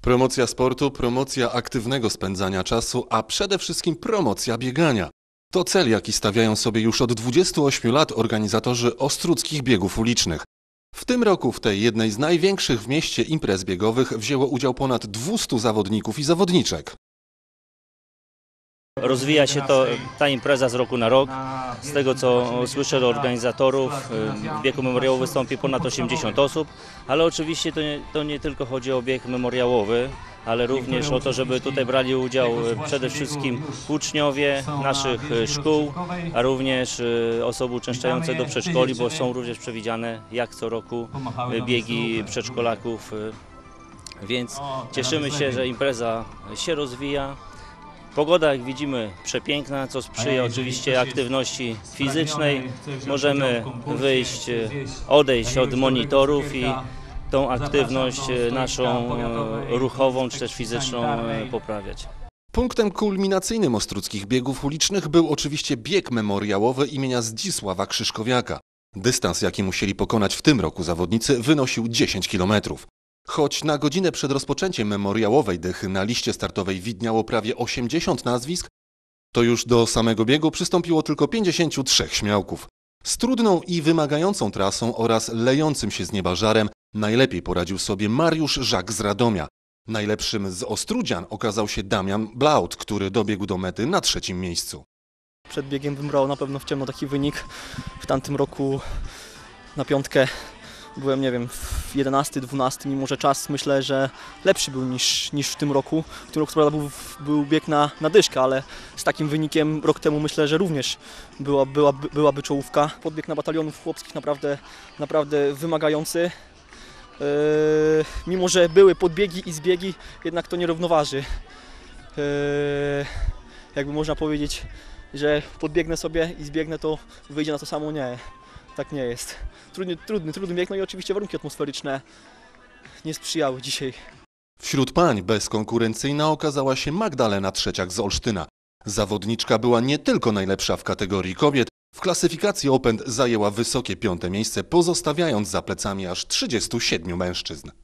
Promocja sportu, promocja aktywnego spędzania czasu, a przede wszystkim promocja biegania. To cel, jaki stawiają sobie już od 28 lat organizatorzy Ostródzkich Biegów Ulicznych. W tym roku w tej jednej z największych w mieście imprez biegowych wzięło udział ponad 200 zawodników i zawodniczek. Rozwija się ta impreza z roku na rok. Z tego co słyszę od organizatorów, w biegu memoriałowym wystąpi ponad 80 osób, ale oczywiście to nie tylko chodzi o bieg memoriałowy, ale również o to, żeby tutaj brali udział przede wszystkim uczniowie naszych szkół, a również osoby uczęszczające do przedszkoli, bo są również przewidziane jak co roku biegi przedszkolaków, więc cieszymy się, że impreza się rozwija. Pogoda, jak widzimy, przepiękna, co sprzyja oczywiście aktywności fizycznej. Możemy wyjść, odejść od monitorów i tą aktywność naszą ruchową czy też fizyczną poprawiać. Punktem kulminacyjnym Ostródzkich Biegów Ulicznych był oczywiście bieg memoriałowy imienia Zdzisława Krzyżkowiaka. Dystans, jaki musieli pokonać w tym roku zawodnicy, wynosił 10 km. Choć na godzinę przed rozpoczęciem memoriałowej dychy na liście startowej widniało prawie 80 nazwisk, to już do samego biegu przystąpiło tylko 53 śmiałków. Z trudną i wymagającą trasą oraz lejącym się z nieba żarem najlepiej poradził sobie Mariusz Żak z Radomia. Najlepszym z Ostródzian okazał się Damian Blaut, który dobiegł do mety na 3. miejscu. Przed biegiem bym brał na pewno w ciemno taki wynik. W tamtym roku na piątkę byłem, nie wiem, w 11, 12, mimo że czas myślę, że lepszy był niż w tym roku. W tym roku co prawda był bieg na dyszkę, ale z takim wynikiem rok temu myślę, że również byłaby czołówka. Podbieg na batalionów chłopskich naprawdę wymagający. Mimo że były podbiegi i zbiegi, jednak to nie równoważy. Jakby można powiedzieć, że podbiegnę sobie i zbiegnę, to wyjdzie na to samo, nie. Tak nie jest. Trudny bieg, no i oczywiście warunki atmosferyczne nie sprzyjały dzisiaj. Wśród pań bezkonkurencyjna okazała się Magdalena Trzeciak z Olsztyna. Zawodniczka była nie tylko najlepsza w kategorii kobiet, w klasyfikacji Open zajęła wysokie 5. miejsce, pozostawiając za plecami aż 37 mężczyzn.